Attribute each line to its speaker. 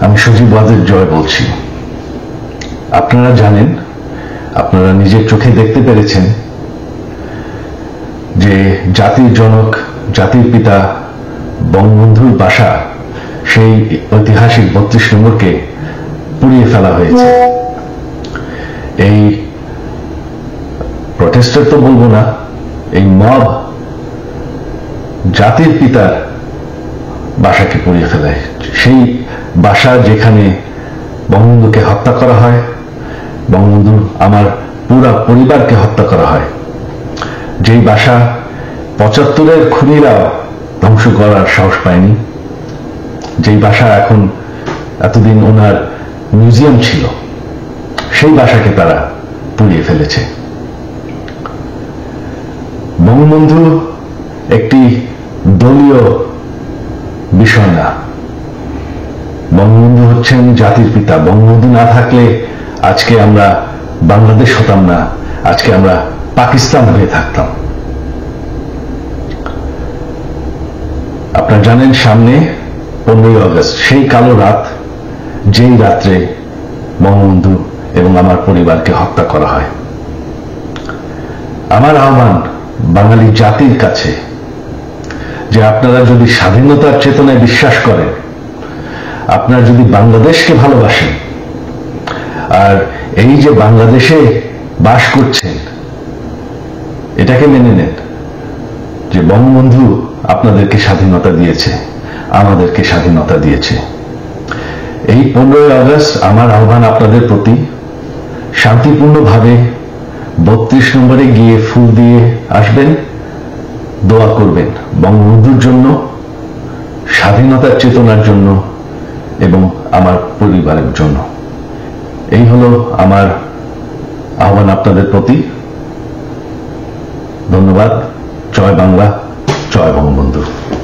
Speaker 1: আমি সজীব ওয়াজেদ জয় বলছি। আপনারা জানেন, আপনারা নিজের চোখে দেখতে পেরেছেন যে জাতির জনক, জাতির পিতা বঙ্গবন্ধুর বাসা, সেই ঐতিহাসিক 32 নম্বরকে পুড়িয়ে ফেলা হয়েছে। এই প্রটেস্টার তো বলবো না, এই মব জাতির পিতার বাসাকে পুড়িয়ে ফেলায়। সেই বাসা যেখানে বঙ্গবন্ধুকে হত্যা করা হয়, বঙ্গবন্ধু আমার পুরা পরিবারকে হত্যা করা হয়, যেই বাসা 75-এর খুনিরা ধ্বংস করার সাহস পায়নি, যেই বাসা এখন এতদিন ওনার মিউজিয়াম ছিল, সেই বাসাকে তারা পুড়িয়ে ফেলেছে। বঙ্গবন্ধু একটি দলীয় বিষয় না, বঙ্গবন্ধু হচ্ছেন জাতির পিতা। বঙ্গবন্ধু না থাকলে আজকে আমরা বাংলাদেশ হতাম না, আজকে আমরা পাকিস্তান হয়ে থাকতাম। আপনারা জানেন, সামনে 15ই আগস্ট, সেই কালো রাত, যেই রাত্রে বঙ্গবন্ধু এবং আমার পরিবারকে হত্যা করা হয়। আমার আহ্বান বাঙালি জাতির কাছে যে আপনারা যদি স্বাধীনতার চেতনায় বিশ্বাস করেন, আপনারা যদি বাংলাদেশকে ভালোবাসেন, আর এই যে বাংলাদেশে বাস করছেন, এটাকে মেনে নেন যে বঙ্গবন্ধু আপনাদেরকে স্বাধীনতা দিয়েছে, আমাদেরকে স্বাধীনতা দিয়েছে। এই 15ই আগস্ট আমার আহ্বান আপনাদের প্রতি, শান্তিপূর্ণভাবে 32 নম্বরে গিয়ে ফুল দিয়ে আসবেন, দোয়া করবেন বঙ্গবন্ধুর জন্য, স্বাধীনতার চেতনার জন্য এবং আমার পরিবারের জন্য। এই হলো আমার আহ্বান আপনাদের প্রতি। ধন্যবাদ। জয় বাংলা, জয় বঙ্গবন্ধু।